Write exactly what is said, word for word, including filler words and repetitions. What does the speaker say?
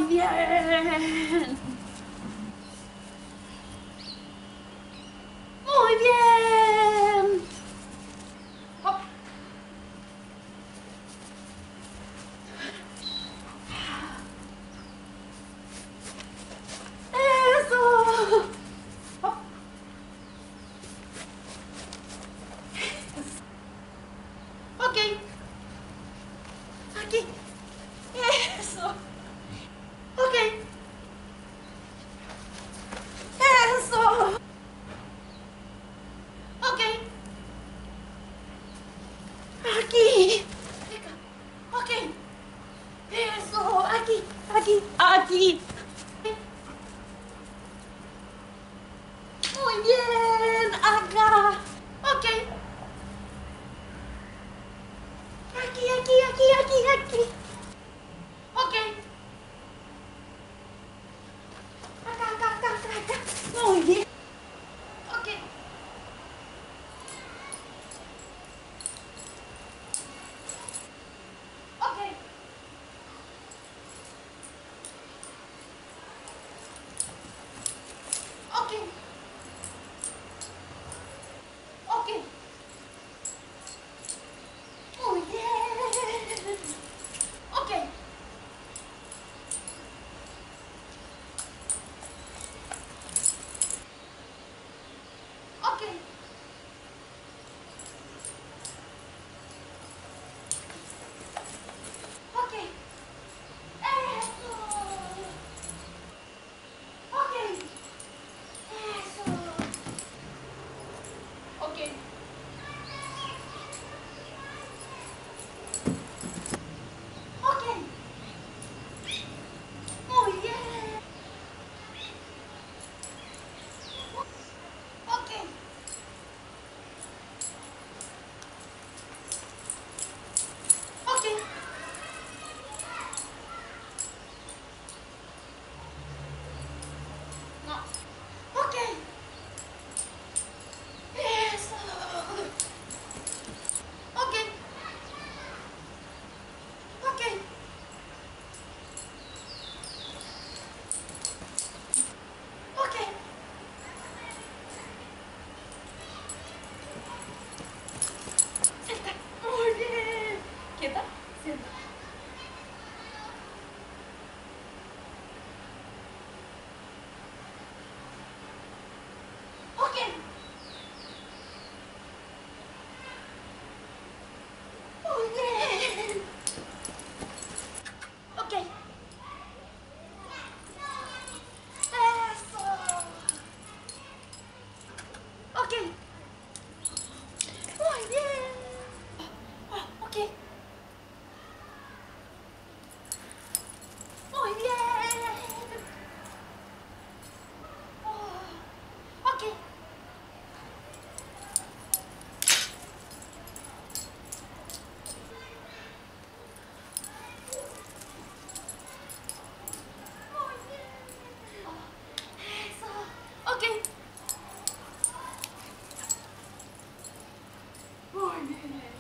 Muy bien. Muy bien. Hop. Eso. Hop. Ok. Aquí. Eso. Ok. Eso. Ok. Aquí. Ok. Eso. Aquí. Aquí. Aquí. Muy bien. Acá. Ok. Aquí, aquí, aquí, aquí, aquí. Ok. Acá, acá, acá, acá, acá. Muy bien. Ok. Ok. Ok. Ok. Muy bien. Ok. Ok. Ok. Eso. Ok. Eso. Ok. Ok. Muy bien. Ok. Ok. No. Ok. Eso. Ok. Ok. Ok. Sienta. Muy bien. Quieta. Sienta. Ok. Muy bien. Ok. Eso. Ok. Muy bien. Ah, ok. Muy bien. Oh, ok. Muy bien. Eso. Ok. Muy bien.